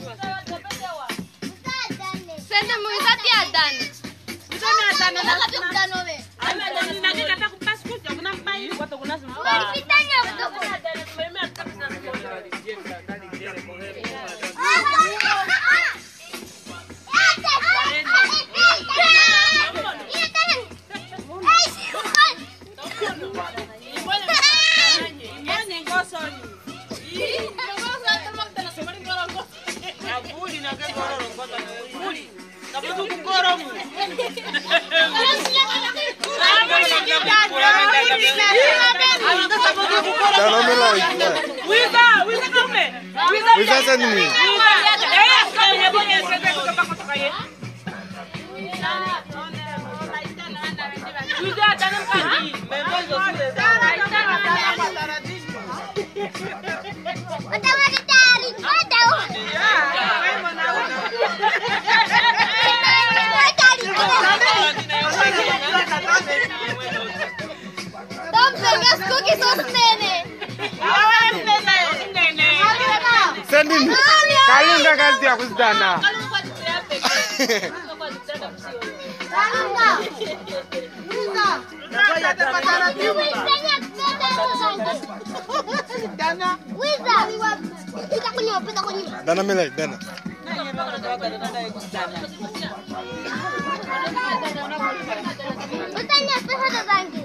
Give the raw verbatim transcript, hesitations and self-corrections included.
Sende muizati adani. Mtoni adani nakati kudanove. Ama adani nakata kupaskuta kuna mbai watu kuna zimba. Walipitanya kutoka. Adani tumemea kabisa na Wiza send me. Send me. Kalunga kazi ya kuzidana. Dana mela, dana. Utanya pesa zangu.